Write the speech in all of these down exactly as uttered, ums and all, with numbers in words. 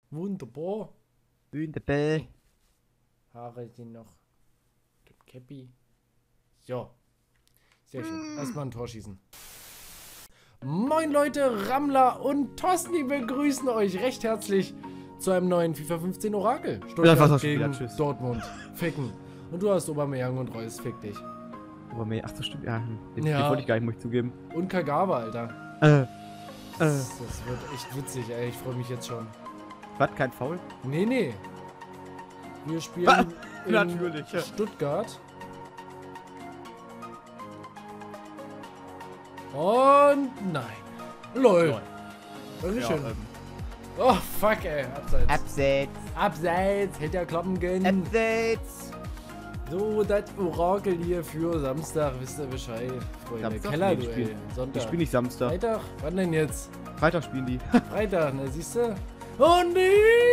Wunderbar. Wunderbar. Haare sind noch. Käppi. So. Sehr schön. Erstmal ein Tor schießen. Moin Leute, Rammler und Tosni begrüßen euch recht herzlich zu einem neuen FIFA fünfzehn Orakel. Stuttgart gegen Dortmund. Ficken. Und du hast Aubameyang und Reus. Fick dich. Aubameyang, ach so stimmt. Ja, den, ja. den wollte ich gar nicht, muss ich zugeben. Und Kagawa, Alter. Äh. Das, das wird echt witzig, ey. Ich freue mich jetzt schon. Was? Kein Foul? Nee, nee. Wir spielen in Natürlich. Stuttgart. Und nein. Lol. Lol. Dankeschön. Ja, ähm. Oh, fuck, ey. Abseits. Abseits. Abseits. Hätte ja klappen können. Abseits. So, das Orakel hier für Samstag. Wisst ihr Bescheid, Freunde. Samstag? Kellerduell. Nee, Sonntag. Ich spiele nicht Samstag. Freitag? Wann denn jetzt? Freitag spielen die. Freitag, ne? Siehst du? Oh, nee!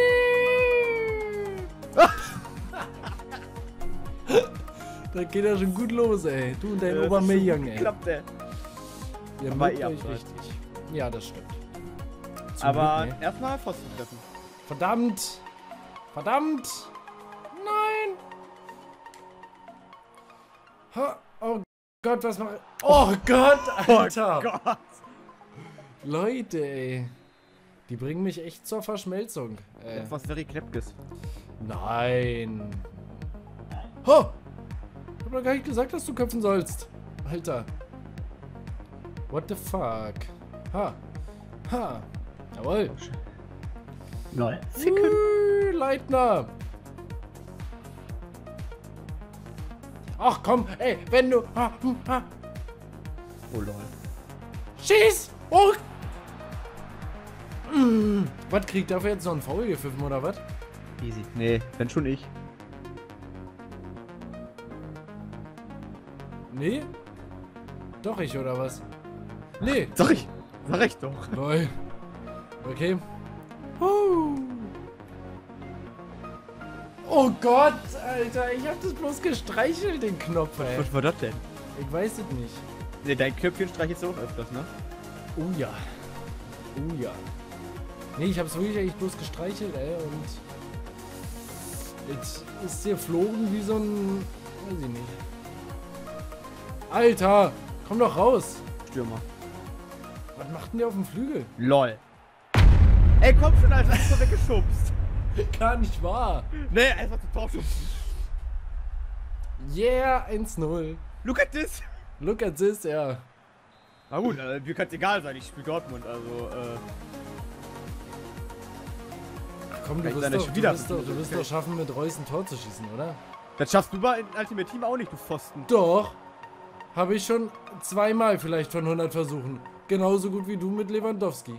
Da geht ja schon gut los, ey. Du und dein Ja, Aubameyang, ey. Klappt der. Ihr Aber mögt ihr euch habt richtig. Ja, das stimmt. Zum Aber Glück, ne? erstmal Pfosten treffen. Verdammt! Verdammt! Nein! Ha, oh Gott, was mache ich? Oh Gott, Alter! Oh Gott! Leute, ey. Die bringen mich echt zur Verschmelzung. Äh, Etwas very Klepkes. nein. Ho! Ich hab doch gar nicht gesagt, dass du köpfen sollst. Alter. What the fuck? Ha. Ha. Jawohl. Lol. Ui, Leitner. Ach komm, ey, wenn du... Ha, hm, ha. Oh lol. Schieß! Oh! Mm. Was, kriegt dafür jetzt noch ein Foul gepfiffen, oder was? Easy. Nee, wenn schon ich. Nee? Doch ich, oder was? Nee. Sag ich. Sag ich doch. Lol. Okay. Huh. Oh Gott, Alter, ich hab das bloß gestreichelt, den Knopf, ey. Was war das denn? Ich weiß es nicht. Nee, dein Köpfchen streichelst du auch öfters, ne? Oh ja. Oh ja. Nee, ich hab's wirklich eigentlich bloß gestreichelt, ey, und jetzt ist hier geflogen wie so ein... weiß ich nicht. Alter, komm doch raus. Stürmer. Was macht denn der auf dem Flügel? LOL. Ey, komm schon, Alter, hast du weggeschubst. Gar nicht wahr. Nee, einfach zu Torschubsen. Yeah, eins null. Look at this. Look at this, ja. Na gut, äh, mir kann's egal sein, ich spiele Dortmund, also, äh... Komm, du Vielleicht wirst, seine doch, du, Spieler- wirst doch, du wirst doch schaffen, mit Reus ein Tor zu schießen, oder? Das schaffst du bei Ultimate Team auch nicht, du Pfosten. Doch. Habe ich schon zweimal vielleicht von hundert Versuchen. Genauso gut wie du mit Lewandowski.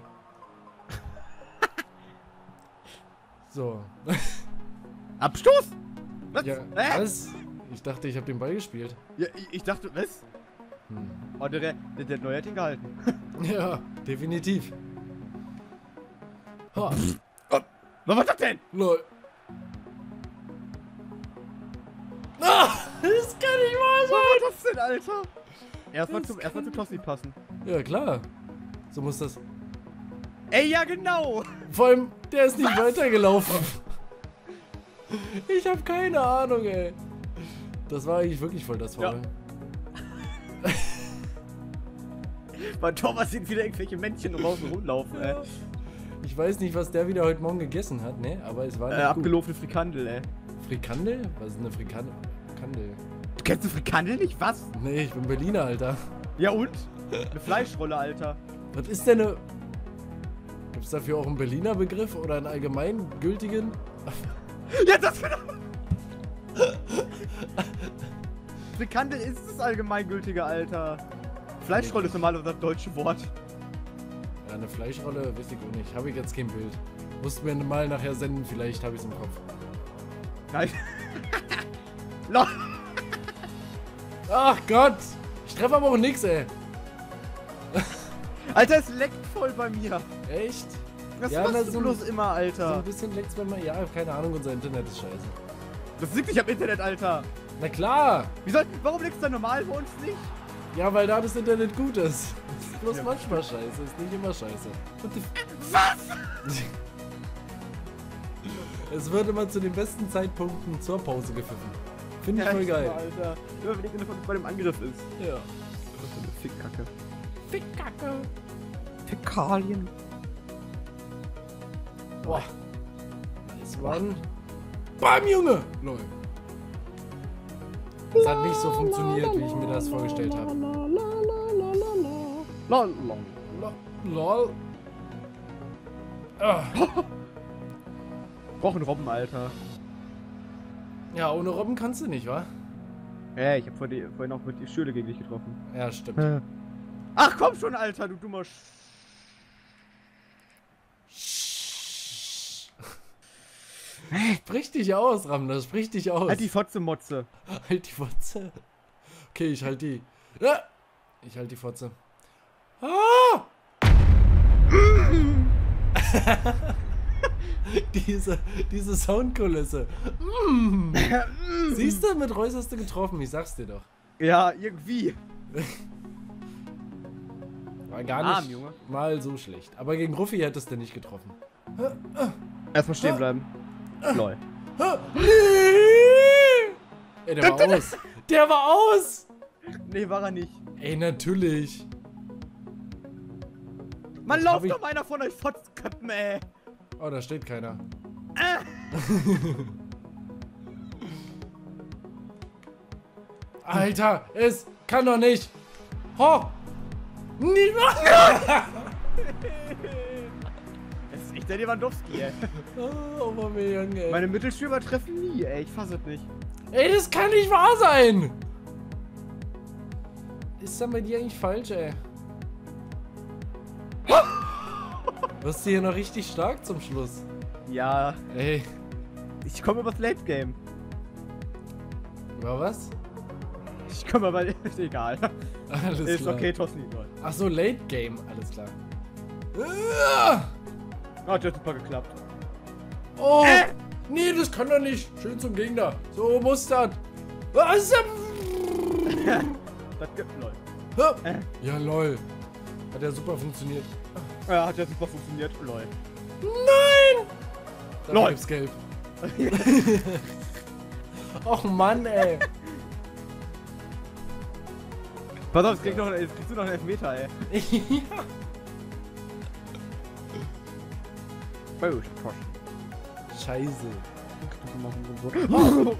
So. Abstoß? Was? Ja, Hä? was? Ich dachte, ich habe den Ball gespielt. Ja, ich, ich dachte, was? Hm. Oh, der, der, der, der Neue hat ihn gehalten. Ja, definitiv. Ha. Was war das denn? Lol. Ah, das kann nicht wahr Was war das denn, Alter? Erstmal Das zum, erstmal zu Tossi passen. sein. Ja, klar. So muss das. Ey, ja genau! Vor allem, der ist nicht weitergelaufen. Ich habe keine Ahnung, ey. Das war eigentlich wirklich voll das Foul. Bei Thomas sind wieder irgendwelche Männchen draußen rumlaufen, ey. Ich weiß nicht, was der wieder heute Morgen gegessen hat, ne? Aber es war nicht Äh, gut. abgelaufene Frikandel, ey. Frikandel? Was ist eine Frikandel? Frikandel? Du kennst du Frikandel nicht? Was? Nee, ich bin Berliner, Alter. Ja und? Eine Fleischrolle, Alter. Was ist denn eine... Gibt es dafür auch einen Berliner Begriff oder einen allgemeingültigen? Ja, das genau. Frikandel ist das allgemeingültige, Alter. Fleischrolle ist normalerweise das deutsche Wort. Ja, eine Fleischrolle, weiß ich auch nicht. Habe ich jetzt kein Bild. Musst mir mal nachher senden, vielleicht habe ich es im Kopf. Nein. Lol. Ach Gott! Ich treffe aber auch nix, ey. Alter, es leckt voll bei mir. Echt? Was Ja, machst na, du so- bloß immer, So Alter? ein bisschen leckt's bei mir. Ja, keine Ahnung, unser Internet ist scheiße. Das liegt nicht am Internet, Alter. Na klar! Wie soll, warum liegt's da normal bei uns nicht? Ja, weil da das Internet gut ist. Das ist bloß Ja. manchmal scheiße, ist nicht immer scheiße. Was? Es wird immer zu den besten Zeitpunkten zur Pause gepfiffen. Finde ich voll geil. Alter. Immer wenn irgendjemand bei dem Angriff ist. Ja. Was für eine Fickkacke. Fickkacke. Fäkalien. Boah. Das war ein... Bam, Junge! Lol. Das hat nicht so funktioniert, wie ich mir das vorgestellt habe. Lol, lol. Lol. Ah. Brauchen Robben, Alter. Ja, ohne Robben kannst du nicht, wa? Ey, ich hab vor die, vorhin auch mit die Schüle gegen dich getroffen. Ja, stimmt. Ach komm schon, Alter, du dummer Sch... Sprich dich aus, Ramler, sprich dich aus. Halt die Fotze, Motze. Halt die Fotze. Okay, ich halt die. Ja. Ich halt die Fotze. Ah! diese, diese Soundkulisse. Mm. Siehst du, mit Reus hast du getroffen, ich sag's dir doch. Ja, irgendwie. War gar nicht Arm, Junge. mal so schlecht. Aber gegen Ruffi hättest du nicht getroffen. Erstmal stehen bleiben. Lol. Ey, der war aus. Der war aus! Nee, war er nicht. Ey, natürlich. Man Jetzt hab lauft ich- doch einer von euch Fotzköppen, ey. Oh, da steht keiner. Alter, es kann doch nicht. Ho! Niemand! Das ist echt der Lewandowski, ey. Oh, Aubameyang, ey. Meine Mittelstürmer treffen nie, ey. Ich fasse es nicht. Ey, das kann nicht wahr sein! Ist da bei dir eigentlich falsch, ey? Wirst du hier noch richtig stark zum Schluss? Ja, Ey, ich komme übers Late Game. über was? Ich komme aber... Ist egal. Alles Ist klar. okay, Tosni. Ach so, Late Game, alles klar. Ah! Oh, das hat super geklappt. Oh! Nee, das kann doch nicht. Schön zum Gegner. So muss das. Was? Das gibt lol. Äh. Ja, lol. Hat ja super funktioniert. Ja, hat ja super funktioniert. Lol. Nein! Da Lol. gibt's gelb. Och Mann, ey. Pass auf, jetzt kriegst du noch, jetzt kriegst du noch einen Elfmeter, ey. Ja. Oh, ich Scheiße. Oh.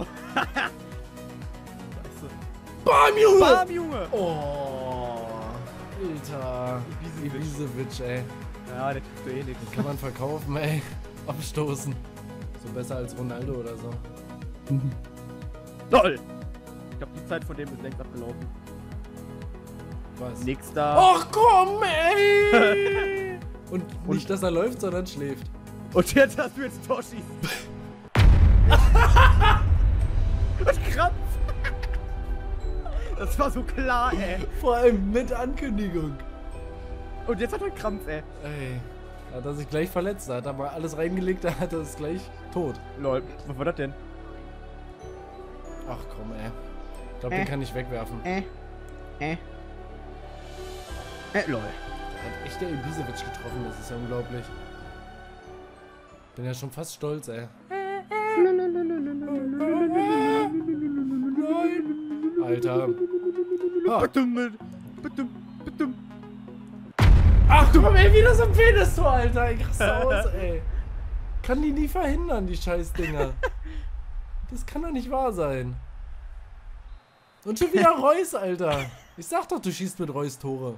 Bam, Junge! Bam, Junge! Oh. Alter. Ibisevic. Ibisevic, ey. Ja, der tut eh nichts. Kann man verkaufen, ey. Abstoßen. So besser als Ronaldo oder so. LOL! Ich glaube, die Zeit von dem ist längst abgelaufen. Was? Nächster. Och komm, ey! Und nicht, dass er läuft, sondern schläft. Und jetzt hast du jetzt Tor schießen. Und Krampf. Das war so klar, ey. Vor allem mit Ankündigung. Und jetzt hat er Krampf, ey. Ey. Da hat er sich gleich verletzt. Da hat er mal alles reingelegt, da hat er es gleich tot. Lol, was war das denn? Ach komm, ey. Ich glaube, Äh. den kann ich wegwerfen. Äh. Äh. Äh, lol. Da hat echt der Ibisevic getroffen, das ist ja unglaublich. Bin ja schon fast stolz, ey. Alter. Ah. Badum, badum, badum. Ach, guck mal, ey, wieder so ein Penis-Tor, Alter. Ich raste aus, ey. Kann die nie verhindern, die Scheißdinger. Das kann doch nicht wahr sein. Und schon wieder Reus, Alter. Ich sag doch, du schießt mit Reus Tore.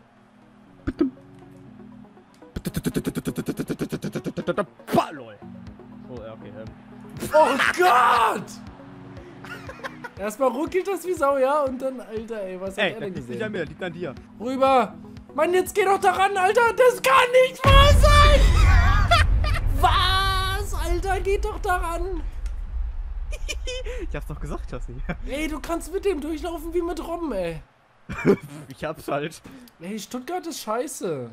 Bah, lol. Oh, ja, okay. Ähm. Oh Gott! Erstmal ruckelt das wie Sau, ja, und dann, Alter, ey, was hat Ey, er das denn liegt nicht an gesehen? mir, das liegt an dir. Rüber! Mann, jetzt geh doch daran, Alter! Das kann nicht wahr sein! Was? Alter, geht doch daran! Ich hab's doch gesagt, Tassi. Ey, du kannst mit dem durchlaufen wie mit Robben, ey. Ich hab's halt. Ey, Stuttgart ist scheiße.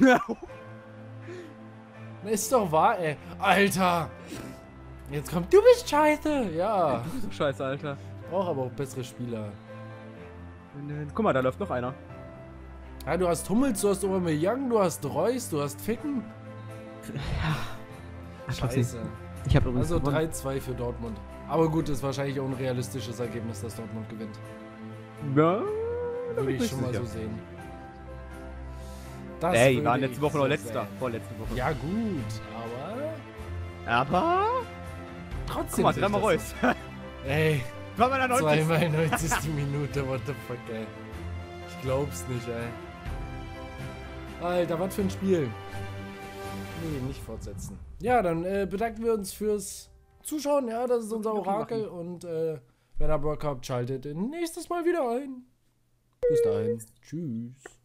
Ist doch wahr, ey. Alter! Jetzt kommt, du bist scheiße! Ja. Du bist so scheiße, Alter. Ich brauche aber auch bessere Spieler. Guck mal, da läuft noch einer. Ja, du hast Hummels, du hast Aubameyang, du hast Reus, du hast Ficken. Ja. Scheiße. Ich habe übrigens Also gewonnen. drei zwei für Dortmund. Aber gut, ist wahrscheinlich auch ein realistisches Ergebnis, dass Dortmund gewinnt. Ja, Würde ich nicht schon mal sicher. so sehen. Das Ey, würde waren letzte ich Woche noch so letzter. sehen. Vorletzte Woche. Ja gut, aber Aber. trotzdem. Guck mal, sehe ich dreimal das Reus. so. Ey, War meiner neunzig. zweimal neunzigste Minute, what the fuck, ey. Ich glaub's nicht, ey. Alter, was für ein Spiel. Nee, nicht fortsetzen. Ja, dann äh, bedanken wir uns fürs Zuschauen. Ja, das ist unser Orakel. Und äh, wenn ihr Bock habt, schaltet nächstes Mal wieder ein. Bis dahin. Tschüss.